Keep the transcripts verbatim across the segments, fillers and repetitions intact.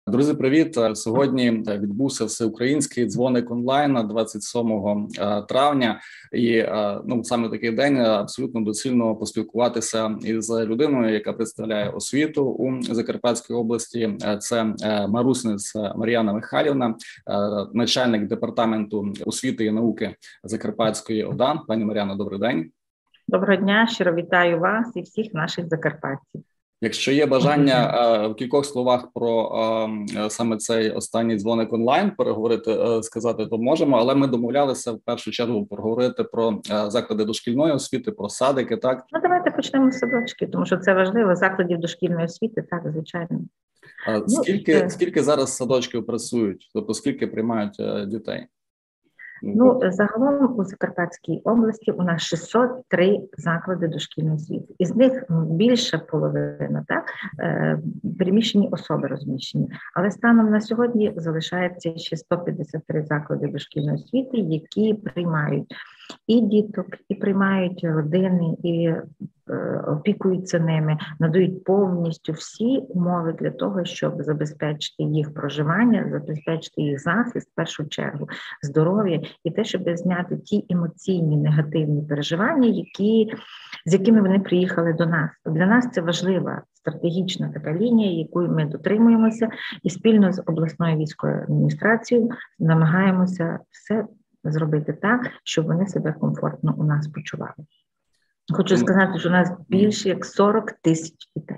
Друзі, привіт! Сьогодні відбувся всеукраїнський дзвоник онлайн двадцять сьомого травня. І ну саме такий день абсолютно доцільно поспілкуватися із людиною, яка представляє освіту у Закарпатській області. Це Марусинець Мар'яна Михайлівна, начальник департаменту освіти і науки Закарпатської ОДА. Пані Мар'яно, добрий день. Доброго дня, щиро вітаю вас і всіх наших закарпатців. Якщо є бажання в кількох словах про саме цей останній дзвоник онлайн переговорити, сказати, то можемо, але ми домовлялися в першу чергу поговорити про заклади дошкільної освіти, про садики, так? Ну, давайте почнемо з садочки, тому що це важливо, закладів дошкільної освіти, так, звичайно. Скільки, ну, скільки зараз садочків працюють, тобто скільки приймають дітей? Ну, загалом у Закарпатській області у нас шістсот три заклади дошкільної освіти. Із них більша половина, так, приміщені особи розміщені. Але станом на сьогодні залишається ще сто п'ятдесят три заклади дошкільної освіти, які приймають і діток, і приймають родини, і опікуються ними, надають повністю всі умови для того, щоб забезпечити їх проживання, забезпечити їх захист, в першу чергу, здоров'я, і те, щоб зняти ті емоційні негативні переживання, які, з якими вони приїхали до нас. Для нас це важлива стратегічна така лінія, якою ми дотримуємося, і спільно з обласною військовою адміністрацією намагаємося все зробити так, щоб вони себе комфортно у нас почували. Хочу сказати, що у нас більше як сорок тисяч дітей.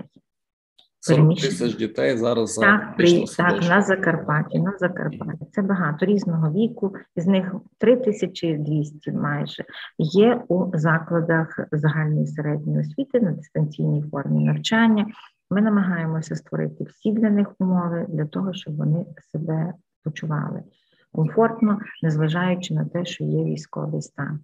сорок тисяч дітей зараз так, при, так, на Закарпатті, на Закарпатті. Це багато різного віку, з них три тисячі двісті майже є у закладах загальної середньої освіти на дистанційній формі навчання. Ми намагаємося створити всі для них умови для того, щоб вони себе почували комфортно, незважаючи на те, що є військовий стан.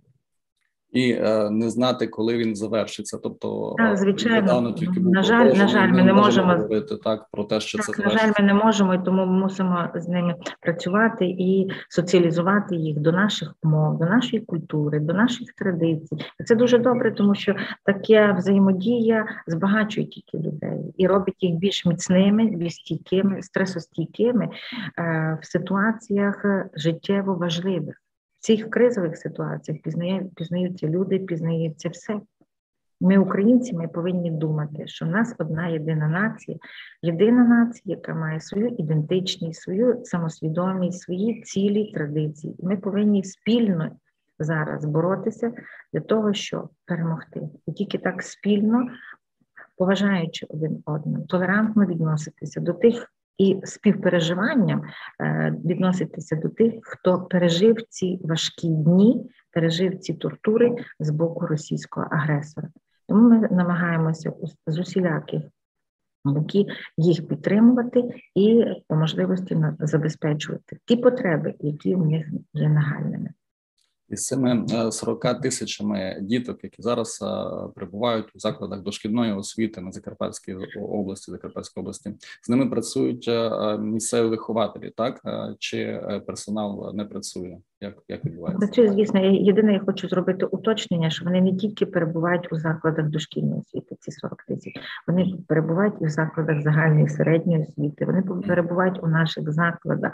І е, не знати, коли він завершиться. Тобто, так, звичайно, тільки на жаль, на жаль, ми не можемо говорити так про те, що так, це на завершиться. жаль, ми не можемо, і тому ми мусимо з ними працювати і соціалізувати їх до наших умов, до нашої культури, до наших традицій. І це дуже добре, тому що така взаємодія збагачує тільки людей і робить їх більш міцними, більш стійкими, стресостійкими е, в ситуаціях життєво важливих. В цих кризових ситуаціях пізнають, пізнаються люди, пізнається все. Ми, українці, ми повинні думати, що в нас одна єдина нація, єдина нація, яка має свою ідентичність, свою самосвідомість, свої цілі, традиції. Ми повинні спільно зараз боротися для того, щоб перемогти. І тільки так спільно, поважаючи один одного, толерантно відноситися до тих, і співпереживанням відноситися до тих, хто пережив ці важкі дні, пережив ці тортури з боку російського агресора. Тому ми намагаємося з усіляких боків їх підтримувати і по можливості забезпечувати ті потреби, які в них є нагальними. Із цими сорока тисячами діток, які зараз перебувають у закладах дошкільної освіти на Закарпатській області, Закарпатській області, з ними працюють місцеві вихователі, так? Чи персонал не працює? Як, як відбувається? Працює, звісно. Єдине, я хочу зробити уточнення, що вони не тільки перебувають у закладах дошкільної освіти, ці сорок тисяч, вони перебувають і в закладах загальної середньої освіти, вони перебувають у наших закладах,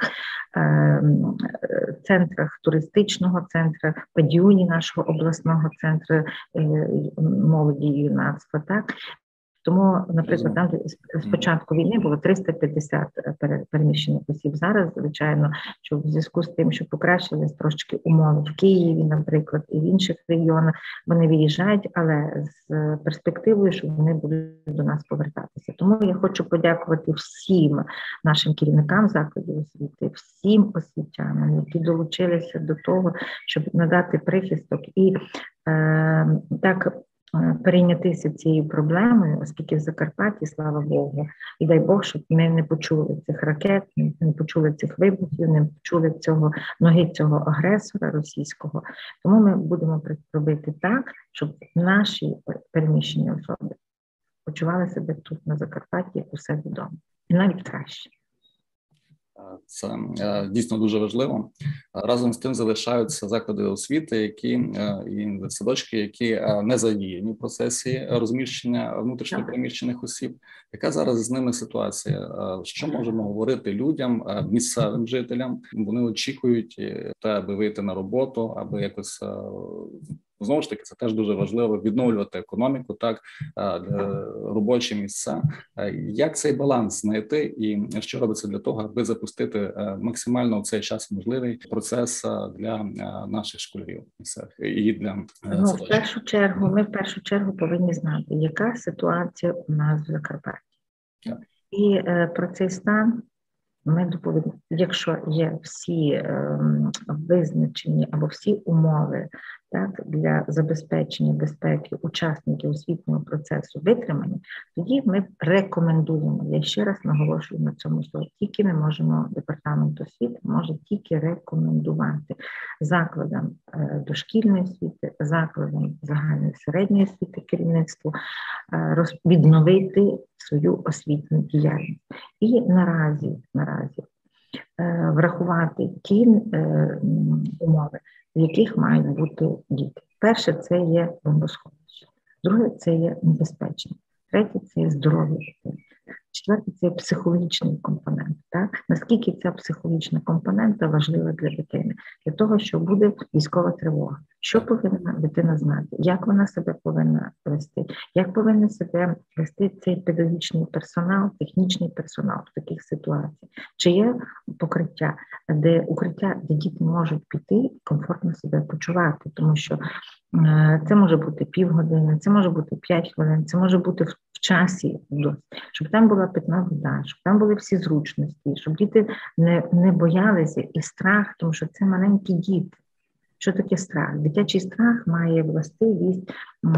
центрах туристичного центру, Падіюні нашого обласного центру молоді і юнацтва, так? Тому, наприклад, там з початку війни було триста п'ятдесят переміщених осіб. Зараз, звичайно, що в зв'язку з тим, що покращились трошки умови в Києві, наприклад, і в інших регіонах, вони виїжджають, але з перспективою, що вони будуть до нас повертатися. Тому я хочу подякувати всім нашим керівникам закладів освіти, всім освітянам, які долучилися до того, щоб надати прихисток і е, так перейнятися цією проблемою, оскільки в Закарпатті, слава Богу, і дай Бог, щоб ми не почули цих ракет, не почули цих вибухів, не почули цього ноги цього агресора російського. Тому ми будемо робити так, щоб наші переміщені особи почували себе тут, на Закарпатті, як у себе вдома. І навіть краще. Це дійсно дуже важливо. Разом з тим залишаються заклади освіти, які і садочки, які не задіяні в процесі розміщення внутрішньо переміщених осіб. Яка зараз з ними ситуація? Що можемо говорити людям, місцевим жителям? Вони очікують те, аби вийти на роботу, аби якось, знову ж таки, це теж дуже важливо, відновлювати економіку, так, робочі місця. Як цей баланс знайти і що робиться для того, аби запустити максимально в цей час можливий процес для наших школярів і для ну, в першу чергу, ми в першу чергу повинні знати, яка ситуація у нас в Закарпатті. Так. І е, про цей стан ми доповідаємо, якщо є всі е, визначені або всі умови, так, для забезпечення безпеки учасників освітнього процесу витримані, тоді ми рекомендуємо, я ще раз наголошую на цьому слові, тільки ми можемо, департамент освіти може тільки рекомендувати закладам е, дошкільної освіти, закладам загальної середньої освіти керівництву е, роз, відновити свою освітню діяльність. І наразі, наразі е, врахувати ті е, умови, в яких мають бути діти. Перше, це є бомбосховище. Друге, це є небезпечне. Третє, це є здоров'я дитини. Четверте, це є психологічний компонент. Так? Наскільки ця психологічна компонента важлива для дитини? Для того, що буде військова тривога. Що повинна дитина знати? Як вона себе повинна вести? Як повинен себе вести цей педагогічний персонал, технічний персонал в таких ситуаціях? Чи є покриття, де укриття, де діти можуть піти і комфортно себе почувати? Тому що е, це може бути півгодини, це може бути п'ять хвилин, це може бути в, в часі, щоб там була питна вода, щоб там були всі зручності, щоб діти не, не боялися і страх, тому що це маленькі діти. Що таке страх? Дитячий страх має властивість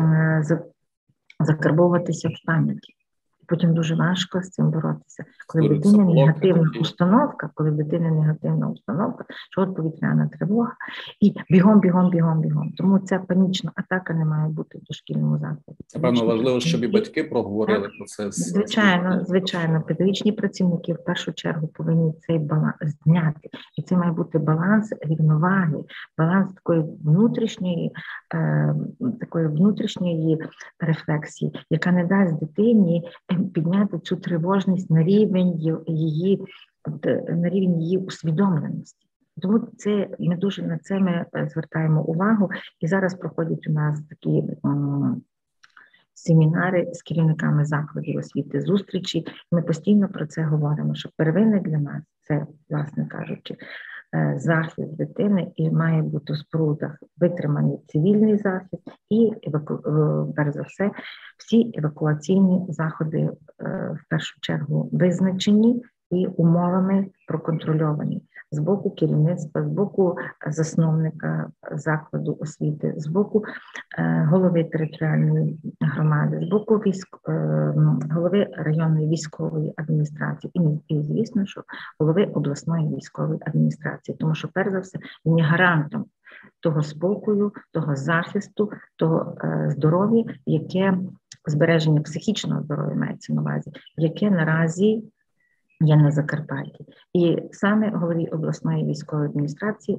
закарбовуватися в пам'яті. Потім дуже важко з цим боротися. Коли в дитини негативна установка, коли в дитини негативна установка, що от повітряна тривога, і бігом, бігом, бігом, бігом. Тому ця панічна атака не має бути в дошкільному закладі. Напевно, важливо, щоб і батьки проговорили про це. Звичайно, звичайно. Педагогічні працівники в першу чергу повинні цей баланс зняти. І це має бути баланс рівноваги, баланс такої внутрішньої, е, такої внутрішньої рефлексії, яка не дасть дитині підняти цю тривожність на рівень її, на рівень її усвідомленості. Тому це, ми дуже на це ми звертаємо увагу. І зараз проходять у нас такі м, семінари з керівниками закладів освіти, зустрічі. Ми постійно про це говоримо, що первинне для нас це, власне кажучи, захист дитини, і має бути в спорудах витриманий цивільний захист і, перш за все, всі евакуаційні заходи в першу чергу визначені і умовами проконтрольовані з боку керівництва, з боку засновника закладу освіти, з боку е, голови територіальної громади, з боку військ, е, голови районної військової адміністрації і, і, звісно, що голови обласної військової адміністрації, тому що, перш за все, він є гарантом того спокою, того захисту, того е, здоров'я, яке збереження психічного здоров'я мається на увазі, яке наразі є на Закарпатті. І саме голові обласної військової адміністрації,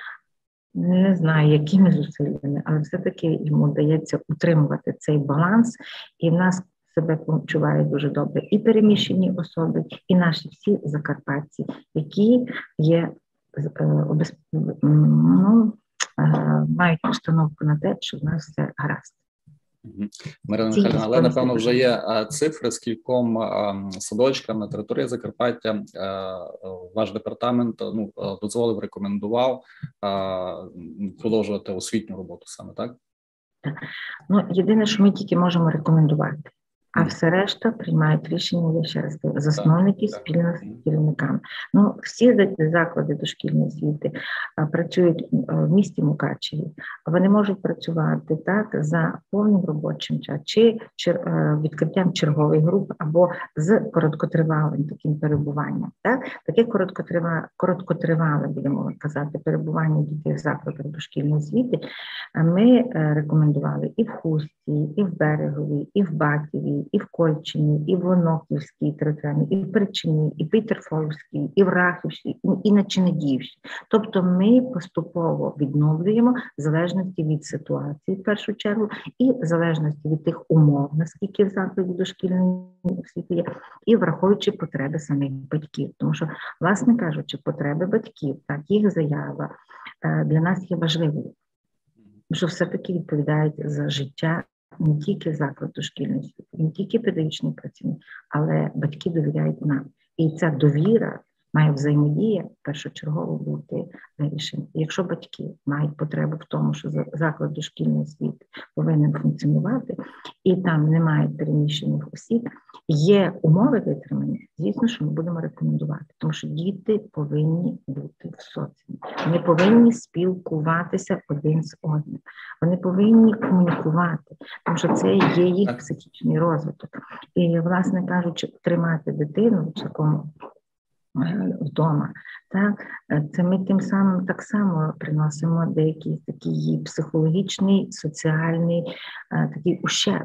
не знаю, якими зусиллями, але все-таки йому вдається утримувати цей баланс, і в нас себе почувають дуже добре і переміщені особи, і наші всі закарпатці, які є, ну, мають установку на те, що в нас все гаразд. Марина Михайлівна, але, напевно, вже є цифри, з кільком садочкам на території Закарпаття ваш департамент ну, дозволив, рекомендував продовжувати освітню роботу саме, так? Так. Ну, єдине, що ми тільки можемо рекомендувати, а все решта приймають рішення, я ще раз кажу, засновники спільно з керівниками. Ну, всі заклади дошкільної освіти працюють в місті Мукачеві. Вони можуть працювати так за повним робочим часом, чи відкриттям чергових груп, або з короткотривалим таким перебуванням. Так? Таке короткотривале, короткотривале, будемо казати, перебування дітей в закладах дошкільної освіти ми рекомендували і в Хустці, і в Берегові, і в Батіві, Києві, і в Кольчині, і в Онохівській територіальній, і в Перечині, і в Петерфолівській, і в Рахівській, і на Чинадіївщині. Тобто ми поступово відновлюємо в залежності від ситуації, в першу чергу, і в залежності від тих умов, наскільки в закладі дошкільної освіти є, і враховуючи потреби самих батьків. Тому що, власне кажучи, потреби батьків, так, їх заява для нас є важливою, що все-таки відповідають за життя не тільки заклад дошкільної освіти, не тільки педагогічний працівник, але батьки довіряють нам. І ця довіра має взаємодія першочергово бути вирішена. Якщо батьки мають потребу в тому, що заклад дошкільної освіти повинен функціонувати, і там немає переміщених осіб, є умови витримані, звісно, що ми будемо рекомендувати, тому що діти повинні бути в соціумі. Вони повинні спілкуватися один з одним. Вони повинні комунікувати, тому що це є їх психічний розвиток. І, власне кажучи, тримати дитину в такому вдома, так, це ми тим самим так само приносимо деякий такий психологічний, соціальний такий ущерб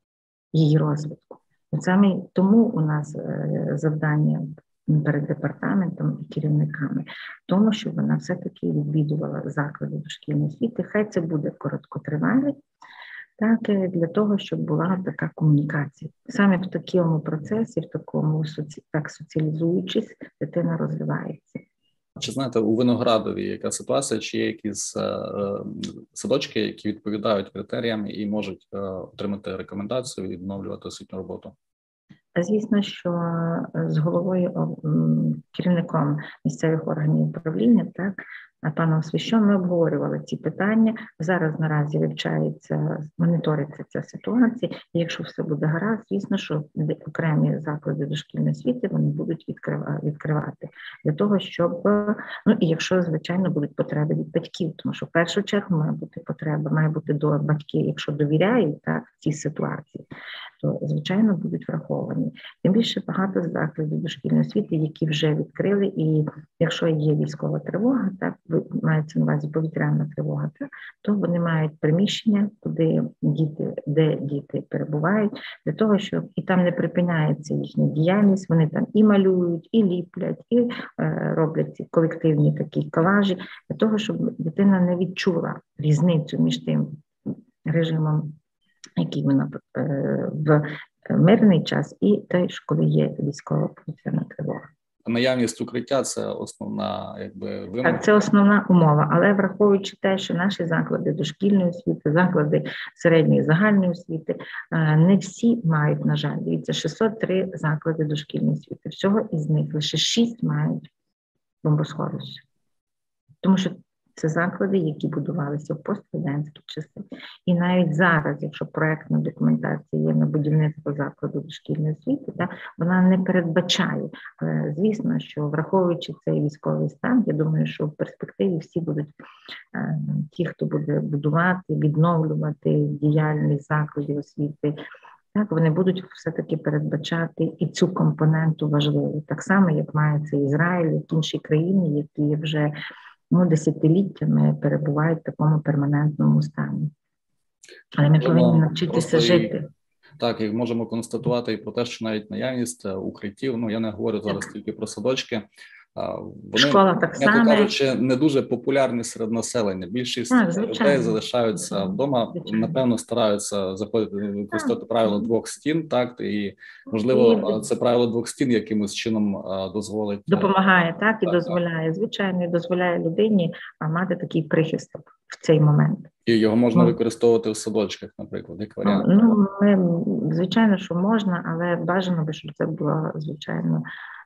її розвитку. І саме тому у нас завдання перед департаментом і керівниками в тому, щоб вона все-таки відвідувала заклади дошкільної освіти. Хай це буде короткотривалий, так, для того, щоб була така комунікація. Саме в такому процесі, в такому соці... так соціалізуючись, дитина розвивається. Чи знаєте, у Виноградові яка ситуація, чи є якісь е, садочки, які відповідають критеріям і можуть е, отримати рекомендацію і відновлювати освітню роботу? Звісно, що з головою, керівником місцевих органів управління, так, паном Свищом, ми обговорювали ці питання. Зараз наразі вивчається, моніториться ця ситуація. І якщо все буде гаразд, звісно, що окремі заклади дошкільної освіти вони будуть відкривати для того, щоб, ну і якщо, звичайно, будуть потреби від батьків, тому що в першу чергу має бути потреба, має бути до батьків, якщо довіряють, так, цій ситуації, то, звичайно, будуть враховані. Тим більше багато закладів дошкільної освіти, які вже відкрили, і якщо є військова тривога, так, мається на увазі повітряна тривога, так, то вони мають приміщення, куди діти, де діти перебувають, для того, щоб і там не припиняється їхня діяльність, вони там і малюють, і ліплять, і е, роблять ці колективні такі колажі, для того, щоб дитина не відчула різницю між тим режимом, який вона е, в мирний час, і теж, коли є військова повітряна тривога. Наявність укриття – це основна, якби, вимога. Так, це основна умова, але враховуючи те, що наші заклади дошкільної освіти, заклади середньої загальної освіти, не всі мають, на жаль, дивіться, шістсот три заклади дошкільної освіти, всього із них лише шість мають бомбосховище. Тому що це заклади, які будувалися в пострадянські часи. І навіть зараз, якщо проектна документація є на будівництво закладу дошкільної освіти, та, вона не передбачає. Але, звісно, що враховуючи цей військовий стан, я думаю, що в перспективі всі будуть, е, ті, хто буде будувати, відновлювати діяльність закладів освіти, так, вони будуть все-таки передбачати і цю компоненту важливу. Так само, як має це Ізраїль, як інші країни, які вже ну, десятиліттями перебувають в такому перманентному стані. Але ми повинні Воно навчитися жити. І, так, і можемо констатувати і про те, що навіть наявність укриттів, ну я не говорю зараз тільки про садочки, вони, школа так само, кажучи, не дуже популярні серед населення. Більшість так, людей залишаються звичайно. Вдома, звичайно. Напевно, стараються заходити, використовувати правило двох стін, так, і, можливо, і... це правило двох стін якимось чином дозволить. Допомагає, так, так і дозволяє, так. Звичайно, і дозволяє людині мати такий прихисток в цей момент. І його можна ну, використовувати в садочках, наприклад, як варіант. Ну, ми, звичайно, що можна, але бажано би, щоб це було, звичайно,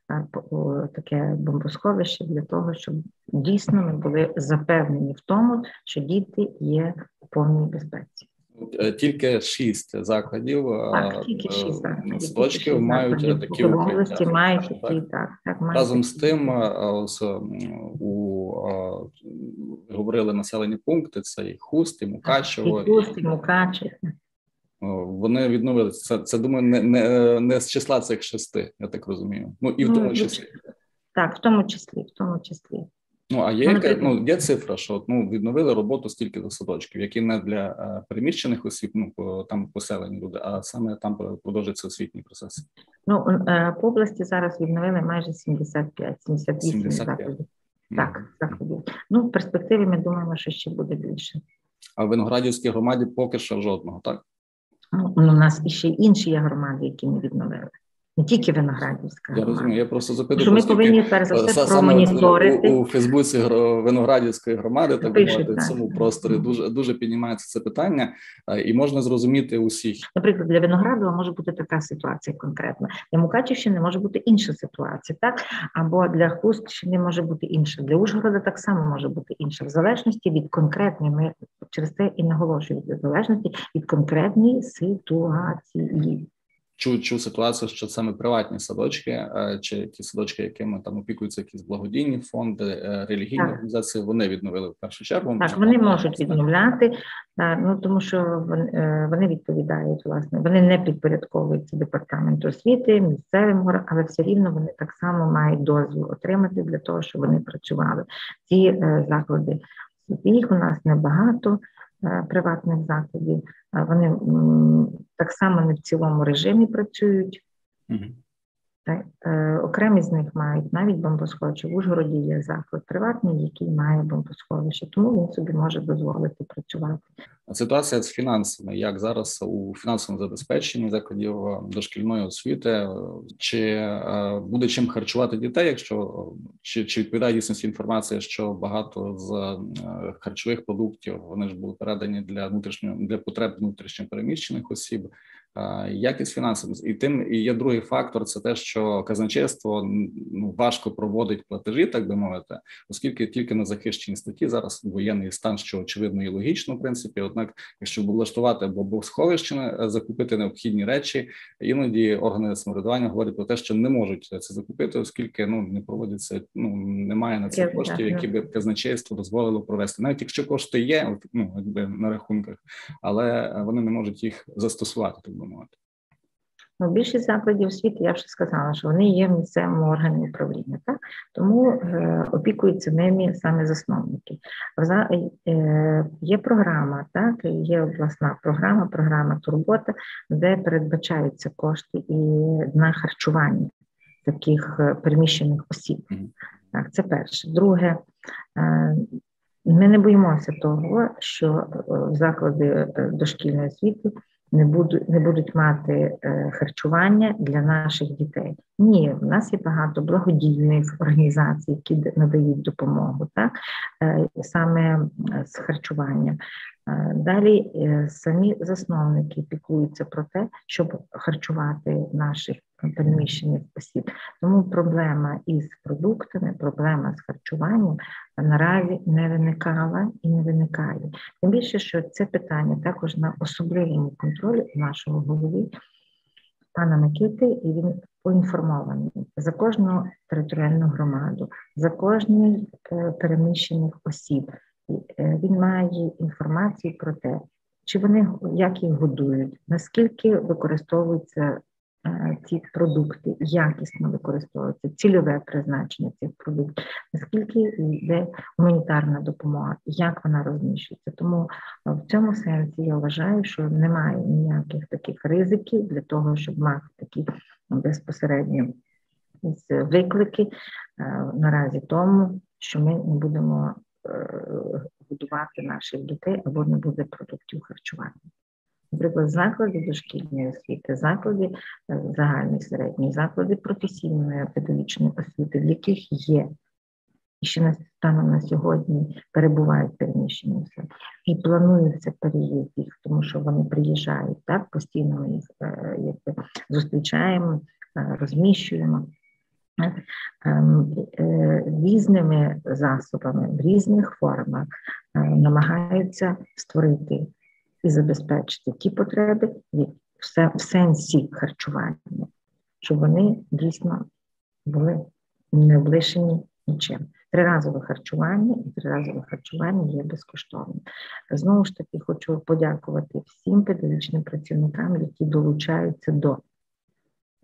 таке бомбосховище для того, щоб дійсно ми були запевнені в тому, що діти є у повній безпеці. Тільки шість закладів, так, тільки шість закладів, садочків мають закладів. такі укриття. Мають такі, так, так, мають разом такі. з тим, ось, у, говорили населені пункти, це і Хуст, і Мукачево. І Хуст, і Мукачево. Вони відновилися. Це, це думаю, не, не, не з числа цих шести, я так розумію. Ну, і в тому числі. Так, в тому числі, в тому числі. Ну, а є, ну, яка, ну, є цифра, що ну, відновили роботу стільки до садочків, які не для а, переміщених осіб, ну, по, там поселені люди, а саме там продовжується освітній процес? Ну, по області зараз відновили майже сімдесят п'ять - сімдесят вісім закладів. Так, закладів. Ну, в перспективі ми думаємо, що ще буде більше. А в Виноградівській громаді поки що жодного, так? Ну, у нас іще інші є громади, які ми відновили. Не тільки Виноградівська громада. Я розумію, я просто запитую, що ми повинні, перш за все, промоніторити. У, у Фейсбуці Виноградівської громади, так мовити, в цьому просторі дуже, дуже піднімається це питання, і можна зрозуміти усіх. Наприклад, для Виноградова може бути така ситуація конкретна. Для Мукачівщини може бути інша ситуація, так? Або для Хустщини може бути інша. Для Ужгорода так само може бути інша. В залежності від конкретної, ми через це і наголошуємо, в залежності від конкретної ситуації. Чу, чу ситуацію, що саме приватні садочки, чи ті садочки, якими там опікуються якісь благодійні фонди, релігійні так. організації, вони відновили в першу чергу. Так, вони можуть відновляти, ну тому що вони, вони відповідають, власне, вони не підпорядковуються департаменту освіти, місцевим, але все рівно вони так само мають дозвіл отримати для того, щоб вони працювали. Ці заклади, їх у нас небагато, приватних закладів, вони м, так само не в цілому режимі працюють. Mm-hmm. Так, е, окремі з них мають навіть бомбосховище. В Ужгороді є заклад приватний, який має бомбосховище, тому він собі може дозволити працювати. Ситуація з фінансами, як зараз у фінансовому забезпеченні закладів дошкільної освіти, чи е, буде чим харчувати дітей, якщо чи, чи відповідає дійсності інформація, що багато з е, харчових продуктів вони ж були передані для внутрішньо для потреб внутрішньо переміщених осіб. Якість фінансів. І тим і є другий фактор, це те, що казначейство ну, важко проводить платежі, так би мовити, оскільки тільки на захищеній статті зараз воєнний стан, що очевидно і логічно, в принципі, однак, якщо облаштувати або бомбосховище, закупити необхідні речі, іноді органи самоврядування говорять про те, що не можуть це закупити, оскільки ну не проводиться, ну немає на це коштів, які би казначейство дозволило провести. Навіть якщо кошти є, ну якби на рахунках, але вони не можуть їх застосувати. Ну, більшість закладів освіти, я вже сказала, що вони є в місцевому органі управління, так? Тому е, опікуються ними саме засновники. За, е, є програма, так? Є обласна програма, програма «Турбота», де передбачаються кошти і на харчування таких переміщених осіб. Так, це перше. Друге, е, ми не боїмося того, що заклади дошкільної освіти не будуть, не будуть мати е, харчування для наших дітей. Ні, в нас є багато благодійних організацій, які надають допомогу, так? Е, саме з харчуванням. Е, далі е, самі засновники піклуються про те, щоб харчувати наших переміщених осіб. Тому проблема із продуктами, проблема з харчуванням наразі не виникала і не виникає. Тим більше, що це питання також на особливому контролі нашого голови, пана Микити, і він поінформований за кожну територіальну громаду, за кожний переміщених осіб. Він має інформацію про те, чи вони, як їх годують, наскільки використовуються ці продукти, якісно використовуються, цільове призначення цих продуктів, наскільки йде гуманітарна допомога, як вона розміщується. Тому в цьому сенсі я вважаю, що немає ніяких таких ризиків для того, щоб мати такі безпосередні виклики наразі тому, що ми не будемо годувати наших дітей або не буде продуктів харчування. Наприклад, заклади дошкільної освіти, заклади загальної середньої, заклади професійної педагогічної освіти, в яких є, і ще на станом на сьогодні перебувають переміщені особи, і планується переїзд їх, тому що вони приїжджають, так, постійно ми їх якби, зустрічаємо, розміщуємо. Різними засобами, в різних формах намагаються створити і забезпечити ті потреби в сенсі харчування, щоб вони дійсно були не облишені нічим. Триразове харчування і триразове харчування є безкоштовним. Знову ж таки, хочу подякувати всім педагогічним працівникам, які долучаються до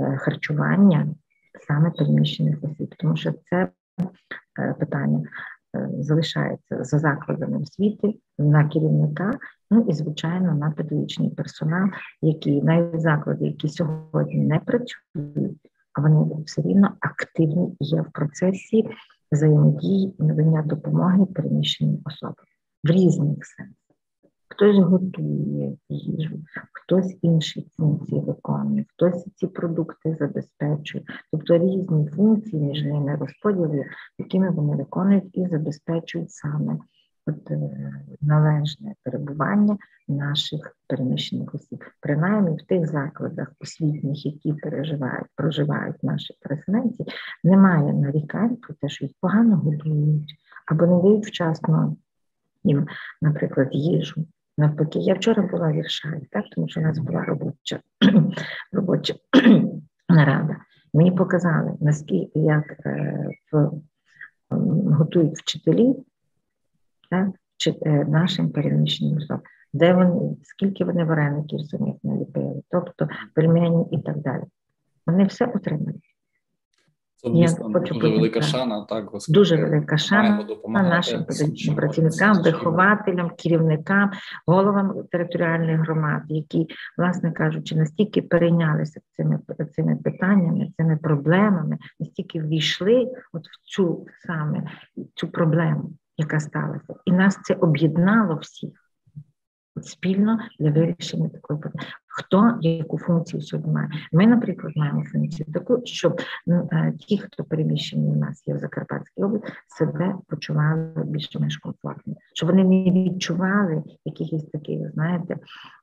харчування саме переміщених осіб, тому що це питання залишається за закладами освіти, на керівника, ну і, звичайно, на педагогічний персонал, які навіть заклади, які сьогодні не працюють, а вони все рівно активні є в процесі взаємодії і надання допомоги переміщеним особам в різних сенсах. Хтось готує їжу, хтось інші функції виконує, хтось ці продукти забезпечує. Тобто різні функції між ними розподіли, якими вони виконують і забезпечують саме от, належне перебування наших переміщених осіб. Принаймні в тих закладах освітніх, які переживають, проживають наші переселенці, немає нарікань про те, що їх погано годують або не дають вчасно їм, наприклад, їжу. Навпаки, я вчора була в Іршаві, так, тому що у нас була робоча, робоча нарада. Мені показали, наскільки як е, в, готують вчителі, так, чи, е, нашим переміщеним особам, де вони, скільки вони вареників самих наліпили, тобто пельмені і так далі. Вони все отримали. Це дійсно дуже велика шана, так, Господи. Дуже велика шана нашим педагогічним працівникам, вихователям, керівникам, головам територіальних громад, які, власне кажучи, настільки перейнялися цими, цими питаннями, цими проблемами, настільки ввійшли от в цю саме цю проблему, яка сталася. І нас це об'єднало всіх спільно для вирішення такої проблеми. Хто яку функцію сьогодні має? Ми, наприклад, маємо функцію таку, щоб ну, ті, хто переміщені у нас є в Закарпатській області, себе почували більш-менш комфортно. Щоб вони не відчували якихось таких, знаєте,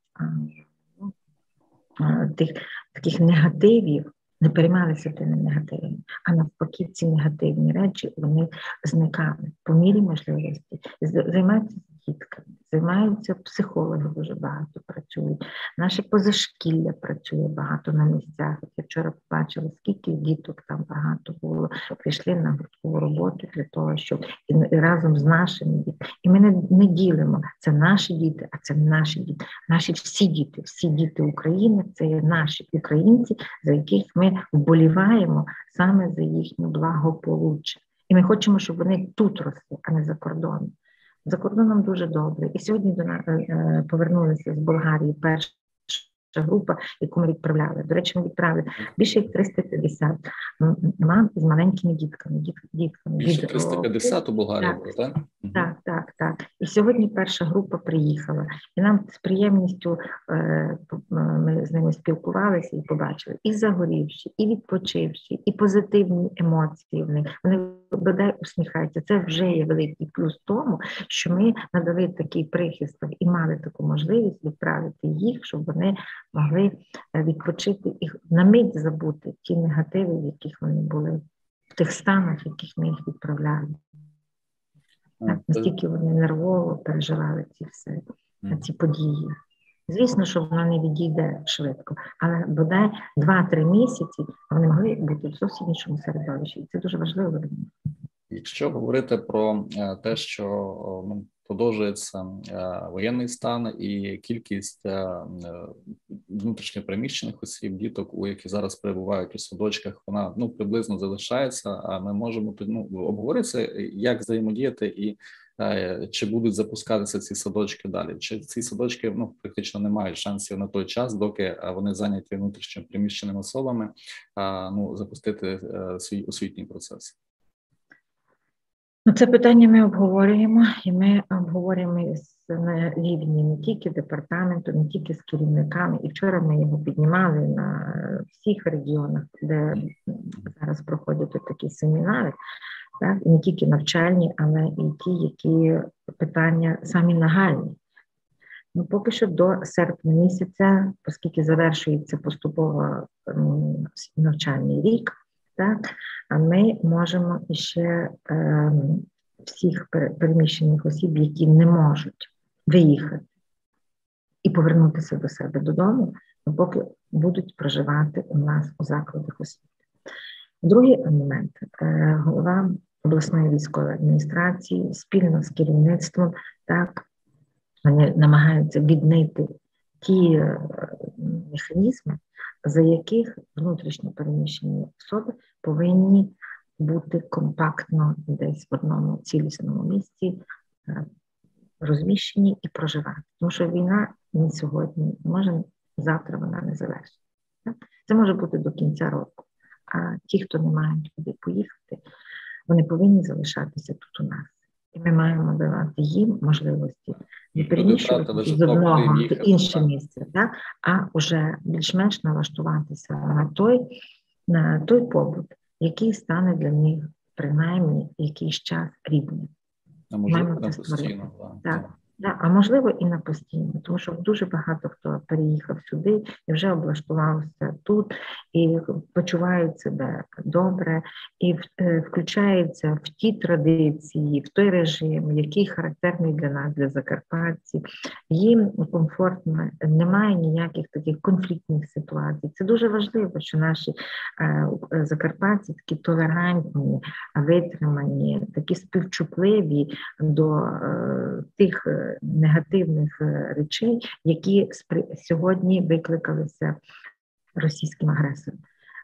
тих, таких негативів, не переймалися тими негативами, а навпаки ці негативні речі, вони зникали по мірі можливості. Займаються дітками, займаються психологи, дуже багато працюють. Наше позашкілля працює багато на місцях. Я вчора побачила, скільки діток там багато було. Прийшли на гурткову роботу для того, щоб і разом з нашими дітьми. І ми не, не ділимо, це наші діти, а це наші діти. Наші всі діти, всі діти України, це є наші українці, за яких ми вболіваємо саме за їхнє благополуччя. І ми хочемо, щоб вони тут росли, а не за кордоном. За кордоном дуже добре. І сьогодні до нас е, повернулися з Болгарії перша група, яку ми відправляли. До речі, ми відправили більше як триста п'ятдесят мам з маленькими дітками. Діт, дітками більше триста п'ятдесят у Болгарії було, так? Так, так, так. І сьогодні перша група приїхала. І нам з приємністю е, ми з ними спілкувалися і побачили і загорівші, і відпочивші, і позитивні емоції в них. Вони бодай усміхаються. Це вже є великий плюс тому, що ми надали такий прихисток і мали таку можливість відправити їх, щоб вони могли відпочити і на мить забути ті негативи, в яких вони були, в тих станах, в яких ми їх відправляли. Так, настільки вони нервово переживали ці все, ці події. Звісно, що воно не відійде швидко, але бодай два-три місяці вони могли бути в зовсім іншому середовищі. І це дуже важливо. Якщо говорити про те, що ну, продовжується воєнний стан і кількість внутрішньо переміщених осіб, діток, у які зараз перебувають у садочках, вона ну приблизно залишається. А ми можемо ну, обговорити, як взаємодіяти і чи будуть запускатися ці садочки далі. Чи ці садочки ну практично не мають шансів на той час, доки вони зайняті внутрішньо переміщеними особами, ну запустити свій освітній процес. Ну, це питання ми обговорюємо, і ми обговорюємо на рівні не тільки департаменту, не тільки з керівниками. І вчора ми його піднімали на всіх регіонах, де зараз проходять такі семінари, так, і не тільки навчальні, але і ті, які питання самі нагальні. Ну, поки що до серпня місяця, оскільки завершується поступово навчальний рік, так, а ми можемо іще е, всіх переміщених осіб, які не можуть виїхати і повернутися до себе додому, поки будуть проживати у нас у закладах освіти. Другий момент. Е, голова обласної військової адміністрації спільно з керівництвом так, вони намагаються віднайти ті е, механізми, за яких внутрішньо переміщені особи повинні бути компактно десь в одному цілісному місці, розміщені і проживати. Тому що війна не сьогодні, може завтра вона не завершиться. Це може бути до кінця року. А ті, хто не мають куди поїхати, вони повинні залишатися тут у нас. І ми маємо давати їм можливості не переміщуватися з одного в інше місце, так? А вже більш-менш налаштуватися на той, на той побут, який стане для них принаймні якийсь час рідним. А можливо, на постійно. Так. Да, а можливо і на постійно, тому що дуже багато хто переїхав сюди і вже облаштувався тут, і почувають себе добре, і включаються в ті традиції, в той режим, який характерний для нас, для закарпатців. Їм комфортно, немає ніяких таких конфліктних ситуацій. Це дуже важливо, що наші е, закарпатці такі толерантні, витримані, такі співчутливі до е, тих негативних речей, які сьогодні викликалися російським агресором.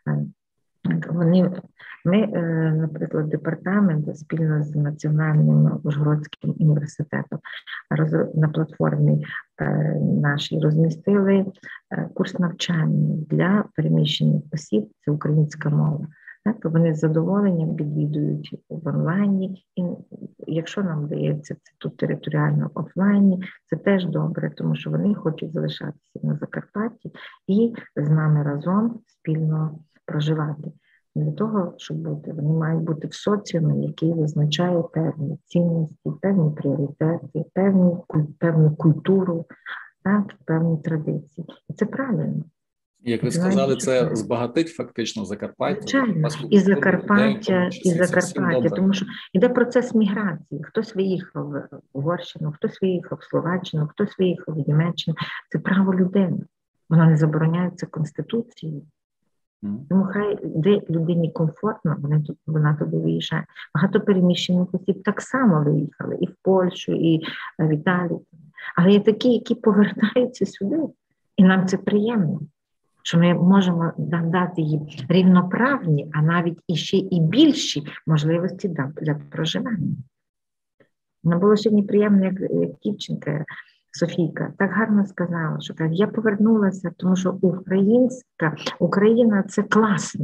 Вони, ми, наприклад, департамент спільно з Національним Ужгородським університетом на платформі нашій розмістили курс навчання для переміщених осіб, це українська мова. Так, вони з задоволенням відвідують в онлайні, і якщо нам вдається це тут територіально в офлайні, це теж добре, тому що вони хочуть залишатися на Закарпатті і з нами разом спільно проживати. Для того, щоб бути, вони мають бути в соціумі, який визначає певні цінності, певні пріоритети, певні, певну культуру, так, певні традиції. І це правильно. Як ви сказали, це збагатить фактично Закарпаття. Звичайно, і Закарпаття, і Закарпаття, тому що йде процес міграції. Хтось виїхав в Угорщину, хтось виїхав в Словаччину, хтось виїхав в Німеччину. Це право людини. Воно не забороняється Конституцією. Mm. Тому хай де людині комфортно, вона, вона туди виїжджає. Багато переміщених осіб так само виїхали і в Польщу, і в Італію. Але є такі, які повертаються сюди. І нам це приємно. Що ми можемо дати їм рівноправні, а навіть іще і більші можливості для проживання. Нам було сьогодні приємно, як дівчинка Софійка так гарно сказала, що я повернулася, тому що українська, Україна – це класно.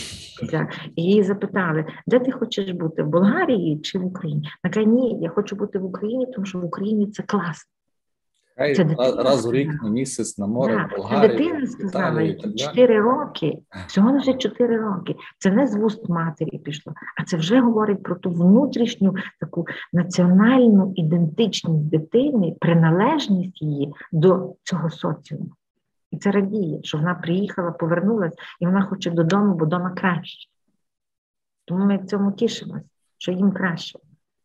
І її запитали, де ти хочеш бути, в Болгарії чи в Україні? Вона каже, ні, я хочу бути в Україні, тому що в Україні це класно. Хай це раз у рік, на місяць, на море, да, в Болгарії, дитина сказала, які чотири роки, всього лише чотири роки. Це не з вуст матері пішло, а це вже говорить про ту внутрішню таку національну ідентичність дитини, приналежність її до цього соціуму. І це радіє, що вона приїхала, повернулася, і вона хоче додому, бо вдома краще. Тому ми в цьому тішимося, що їм краще.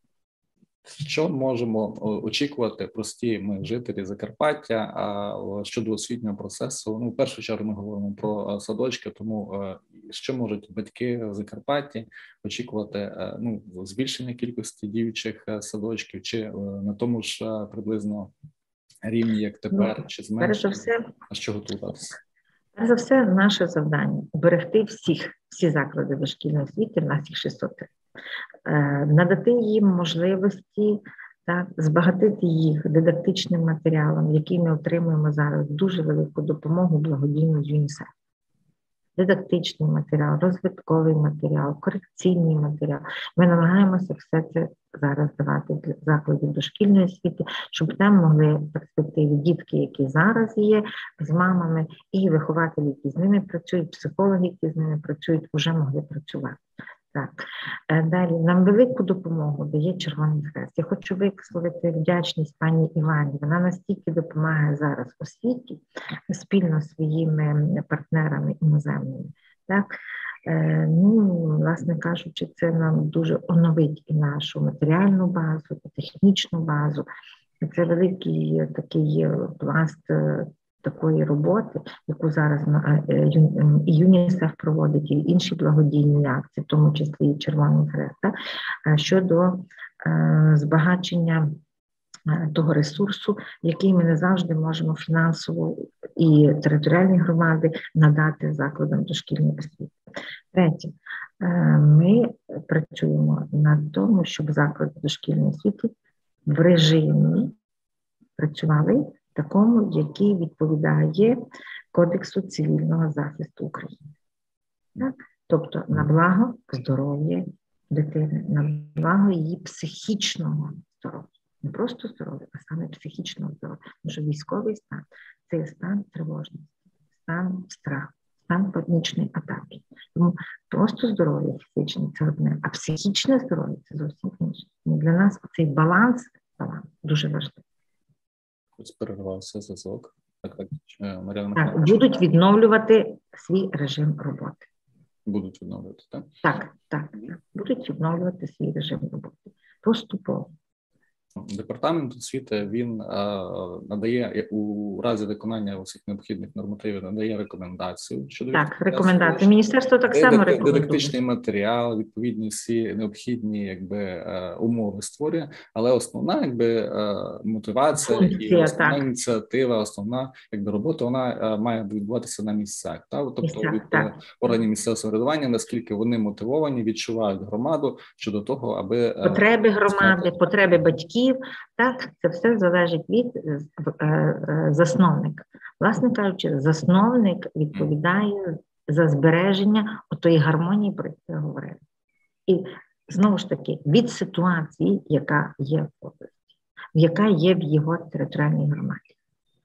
Що можемо очікувати прості ми жителі Закарпаття а щодо освітнього процесу? Ну, в першу чергу ми говоримо про садочки, тому що можуть батьки в Закарпатті очікувати, ну, збільшення кількості діючих садочків чи на тому ж приблизно рівні, як тепер, ну, чи зменшення? А що готуватися? Перш за все, наше завдання – уберегти всіх, всі заклади дошкільної освіти, в нас їх шістсот три. Надати їм можливості, так, збагатити їх дидактичним матеріалом, який ми отримуємо зараз дуже велику допомогу благодійну з ЮНІСЕФ. Дидактичний матеріал, розвитковий матеріал, корекційний матеріал. Ми намагаємося все це зараз давати для закладів дошкільної освіти, щоб там могли в перспективі дітки, які зараз є з мамами, і вихователі, які з ними працюють, психологи, які з ними працюють, вже могли працювати. Так. Далі, нам велику допомогу дає Червоний Хрест. Я хочу висловити вдячність пані Івані. Вона настільки допомагає зараз освіті спільно з своїми партнерами іноземними. Так. Ну, власне кажучи, це нам дуже оновить і нашу матеріальну базу, і технічну базу. Це великий такий пласт такої роботи, яку зараз і ЮНІСЕФ проводить, і інші благодійні акції, в тому числі і Червоний Хрест, щодо збагачення того ресурсу, який ми не завжди можемо фінансово і територіальні громади надати закладам дошкільної освіти. Третє. Ми працюємо над тому, щоб заклади дошкільної освіти в режимі працювали такому, який відповідає Кодексу цивільного захисту України. Так? Тобто на благо здоров'я дитини, на благо її психічного здоров'я. Не просто здоров'я, а саме психічного здоров'я. Тому що військовий стан – це стан тривожності, стан страху, стан панічної атаки. Тому просто здоров'я фізичне – це одне, а психічне здоров'я – це зовсім інше. Для нас цей баланс, баланс дуже важливий. Ось перервався зв'язок. Так, так, Мар'яна Так, будуть відновлювати свій режим роботи. Будуть відновлювати, так? Так, так, так. Будуть відновлювати свій режим роботи. Поступово. Департамент освіти, він а, надає, у разі виконання усіх необхідних нормативів, надає рекомендацію щодо так, рекомендації. Міністерство так само рекомендує. Дидактичний матеріал, відповідні всі необхідні якби умови створює, але основна якби мотивація Функція, і основна так. ініціатива, основна якби робота, вона має відбуватися на місцях. Так? Тобто місцях, від так. органів місцевого самоврядування, наскільки вони мотивовані, відчувають громаду щодо того, аби потреби громади, потреби батьків. Так, це все залежить від засновника. Власне кажучи, засновник відповідає за збереження отої гармонії, про яку я говорила. І знову ж таки, від ситуації, яка є в області, яка є в його територіальній громаді.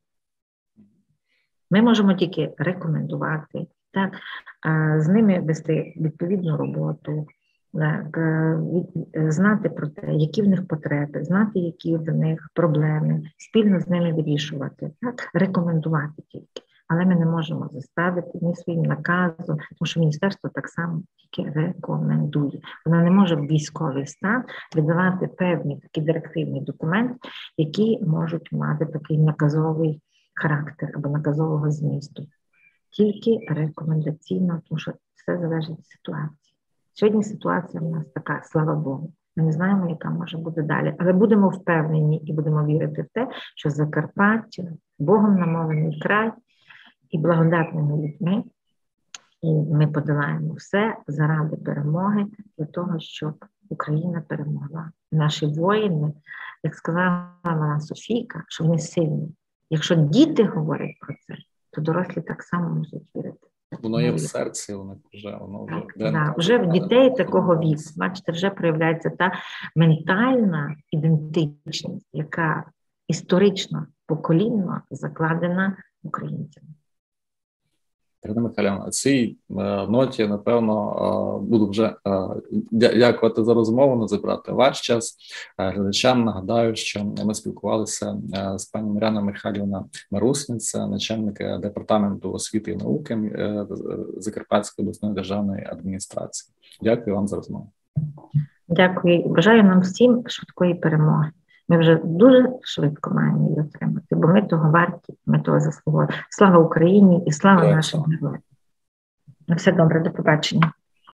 Ми можемо тільки рекомендувати, так, з ними вести відповідну роботу, так, знати про те, які в них потреби, знати, які в них проблеми, спільно з ними вирішувати, так, рекомендувати тільки. Але ми не можемо заставити ні своїм наказом, тому що міністерство так само тільки рекомендує. Воно не може в військовий стан видавати певні такі директивні документи, які можуть мати такий наказовий характер або наказового змісту. Тільки рекомендаційно, тому що все залежить від ситуації. Сьогодні ситуація в нас така, слава Богу. Ми не знаємо, яка може бути далі, але будемо впевнені і будемо вірити в те, що Закарпаття, Богом намолений край і благодатними людьми, і ми подолаємо все заради перемоги, для того, щоб Україна перемогла. Наші воїни, як сказала вона Софійка, що вони сильні. Якщо діти говорять про це, то дорослі так само можуть вірити. Воно є в серці, воно вже, воно вже... Так, да, вже в дітей такого віку, бачите, вже проявляється та ментальна ідентичність, яка історично, поколінно закладена українцями. Ірина Михайлівна, на цій е, ноті, напевно, е, буду вже е, дякувати за розмову, забрати ваш час. Е, глядачам нагадаю, що ми спілкувалися е, з пані Мар'яною Михайлівною Марусниця, начальник департаменту освіти і науки е, Закарпатської обласної державної адміністрації. Дякую вам за розмову. Дякую. Бажаю нам всім швидкої перемоги. Ми вже дуже швидко маємо її отримати, бо ми того варті, ми того заслуговуємо. Слава Україні і слава нашим героям. На все добре, до побачення.